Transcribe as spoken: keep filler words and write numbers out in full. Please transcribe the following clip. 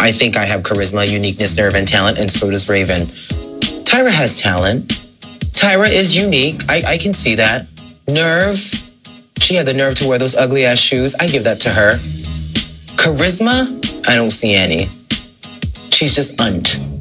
I think I have charisma, uniqueness, nerve, and talent, and so does Raven. Tyra has talent. Tyra is unique. I, I can see that. Nerve. She had the nerve to wear those ugly ass shoes. I give that to her. Charisma, I don't see any. She's just unt.